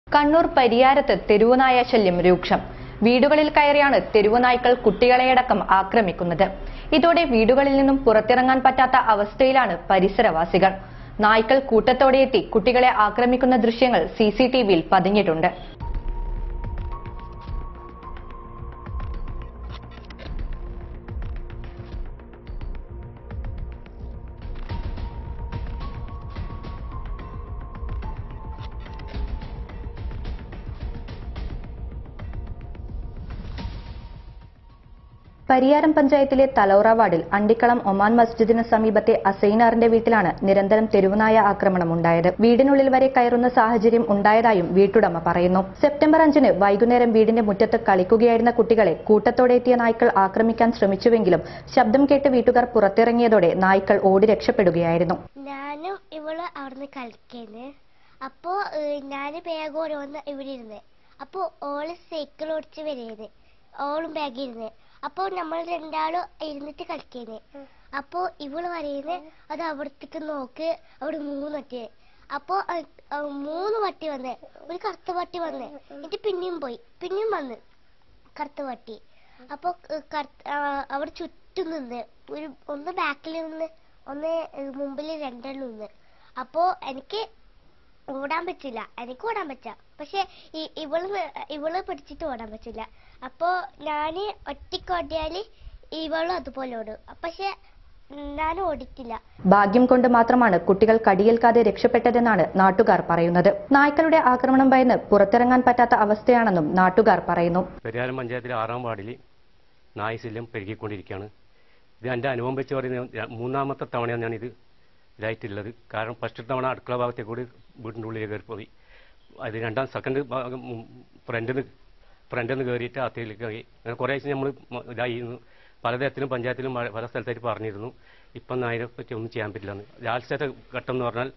കണ്ണൂർ പരിയാരത്ത് തെരുവുനായ ശല്യം രൂക്ഷം. വീടുകളിൽ കയറിയാണ് തെരുവുനായ്ക്കൾ കുട്ടികളെയടക്കം ആക്രമിക്കുന്നത്. ഇതോടെ വീടുകളിൽ നിന്നും പുറത്തിറങ്ങാൻ പറ്റാത്ത അവസ്ഥയിലാണ് പരിസരവാസികൾ. നായ്ക്കൾ കൂട്ടത്തോടെ എത്തി കുട്ടികളെ ആക്രമിക്കുന്ന ദൃശ്യങ്ങൾ CCTVയിൽ പതിഞ്ഞിട്ടുണ്ട്. പരിയാരം പഞ്ചായത്തിലെ തലൗറ വാർഡിൽ അണ്ടിക്കളം ഒമാൻ മസ്ജിദിന് സമീപത്തെ അസൈനാറിന്റെ വീട്ടിലാണ് നിരന്തരം തെരുവുനായ ആക്രമണം ഉണ്ടായത്. വീടിനുള്ളിൽ വരെ കയറുന്ന സാഹചര്യം ഉണ്ടായതായും വീട്ടുടമ പറയുന്നു. സെപ്റ്റംബർ 5-ന് വൈകുന്നേരം വീടിന്റെ മുറ്റത്ത് കളിക്കുകയായിരുന്ന കുട്ടികളെ കൂട്ടത്തോടെ എത്തിയ നായ്ക്കൾ ആക്രമിക്കാൻ ശ്രമിച്ചുവെങ്കിലും ശബ്ദം കേട്ട് വീട്ടുകാർ പുറത്തിറങ്ങിയതോടെ നായ്ക്കൾ ഓടി രക്ഷപ്പെടുകയായിരുന്നു. ഞാനും ഇവള് അവിടുന്ന് കളിക്കുന്നത്. അപ്പോ ഞാന് ബാഗ് ഓരോന്ന് ഇവിടെ ഇരുന്ന്. അപ്പോ ഓള് സൈക്കിൾ ഓടിച്ച് വരുന്നത്, ഓളും ബാഗ് ഇരുന്ന്. അപ്പോ നമ്മൾ രണ്ടാളും ഇരുന്നിട്ട് കളിക്കുന്നത്. അപ്പോ ഇവള് പറയുന്നത് അത് അവിടത്തേക്ക് നോക്ക്, അവിടെ 3 പട്ടി. അപ്പോ 3 പട്ടി വന്ന്, ഒരു കറുത്ത പട്ടി വന്ന്, എന്നിട്ട് പിന്നെയും പോയി, പിന്നെയും വന്ന് കറുത്ത പട്ടി. അപ്പോ അവിടെ ചുറ്റും നിന്ന്, ഒന്ന് ബാക്കിൽ നിന്ന്, ഒന്ന് മുമ്പിൽ 2 നിന്ന്. അപ്പോ എനിക്ക് ഓടാൻ പറ്റില്ല, എനിക്ക് ഓടാൻ പറ്റാ, പക്ഷെ ഇവള് പിടിച്ചിട്ട് ഓടാൻ പറ്റില്ല. അപ്പോ ഞാന് ഒറ്റയ്ക്ക് ഓടിയാല് ഇവളും അതുപോലെ ഓടും, പക്ഷെ ഞാൻ ഓടിക്കില്ല. ഭാഗ്യം കൊണ്ട് മാത്രമാണ് കുട്ടികൾ കടിയേൽക്കാതെ രക്ഷപ്പെട്ടതെന്നാണ് നാട്ടുകാർ പറയുന്നത്. നായ്ക്കളുടെ ആക്രമണം ഭയന്ന് പുറത്തിറങ്ങാൻ പറ്റാത്ത അവസ്ഥയാണെന്നും നാട്ടുകാർ പറയുന്നു. പരിയാരം പഞ്ചായത്തിലെ 6-ാം വാർഡിൽ നായ് ശല്യം പെരുകിക്കൊണ്ടിരിക്കുകയാണ്. ഇത് എൻ്റെ അനുഭവം വെച്ച് പറയുന്നത് 3-ാമത്തെ തവണയാണ് ഞാനിത് ഇതായിട്ടുള്ളത്. കാരണം ഫസ്റ്റ് തവണ അടുക്കള ഭാഗത്തെ കൂടി വീടിൻ്റെ ഉള്ളിൽ കയറി പോയി. അത് സെക്കൻഡ് ഭാഗം ഫ്രണ്ടിൽ നിന്ന് കയറിയിട്ട് അകത്തേക്ക് കയറി. അങ്ങനെ കുറേ ആഴ്ച നമ്മൾ ഇതായിരുന്നു. പലതരത്തിലും പഞ്ചായത്തിലും പല സ്ഥലത്തായിട്ട് പറഞ്ഞിരുന്നു. ഇപ്പം അതിനെ പറ്റി ഒന്നും ചെയ്യാൻ പറ്റില്ലെന്ന്. ലാസ്റ്റത്തെ ഘട്ടം എന്ന് പറഞ്ഞാൽ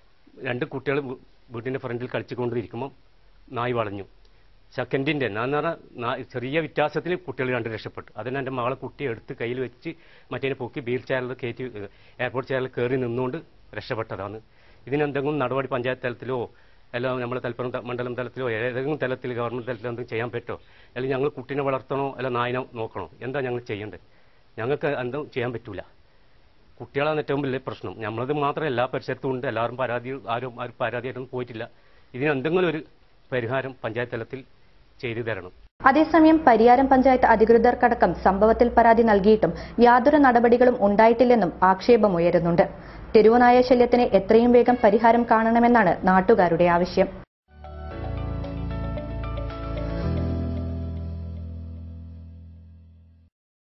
2 കുട്ടികൾ വീട്ടിൻ്റെ ഫ്രണ്ടിൽ കളിച്ചുകൊണ്ടിരിക്കുമ്പോൾ നായ് വളഞ്ഞു. സെക്കൻഡിൻ്റെ എന്ന് പറഞ്ഞാൽ ചെറിയ വ്യത്യാസത്തിൽ കുട്ടികൾ 2 രക്ഷപ്പെട്ടു. അതിന് എൻ്റെ മകളെ കുട്ടിയെ എടുത്ത് കയ്യിൽ വെച്ച് മറ്റേ പൊക്കി വീൽ ചെയറിൽ കയറ്റി എയർപോർട്ട് ചെയറിൽ കയറി നിന്നുകൊണ്ട് രക്ഷപ്പെട്ടതാണ്. ഇതിനെന്തെങ്കിലും നടപടി പഞ്ചായത്ത് തലത്തിലോ അല്ലെങ്കിൽ നമ്മുടെ തലപ്പുറം മണ്ഡലം തലത്തിലോ ഏതെങ്കിലും തലത്തിൽ ഗവൺമെൻറ് തലത്തിലോ എന്തെങ്കിലും ചെയ്യാൻ പറ്റുമോ? അല്ലെങ്കിൽ ഞങ്ങൾ കുട്ടീനെ വളർത്തണോ അല്ല നായിനെ നോക്കണോ? എന്താ ഞങ്ങൾ ചെയ്യേണ്ടത്? ഞങ്ങൾക്ക് എന്തും ചെയ്യാൻ പറ്റൂല. കുട്ടികളാണ് ഏറ്റവും വലിയ പ്രശ്നം. നമ്മളത് മാത്രമല്ല, എല്ലാ പരിസരത്തും ഉണ്ട്. എല്ലാവരും ആരും പരാതിയായിട്ടൊന്നും പോയിട്ടില്ല. ഇതിനെന്തെങ്കിലും ഒരു പരിഹാരം പഞ്ചായത്ത് തലത്തിൽ ചെയ്തു തരണം. അതേസമയം പരിയാരം പഞ്ചായത്ത് അധികൃതർക്കടക്കം സംഭവത്തിൽ പരാതി നൽകിയിട്ടും യാതൊരു നടപടികളും ഉണ്ടായിട്ടില്ലെന്നും ആക്ഷേപമുയരുന്നുണ്ട്. തെരുവുനായ ശല്യത്തിന് എത്രയും വേഗം പരിഹാരം കാണണമെന്നാണ് നാട്ടുകാരുടെ ആവശ്യം.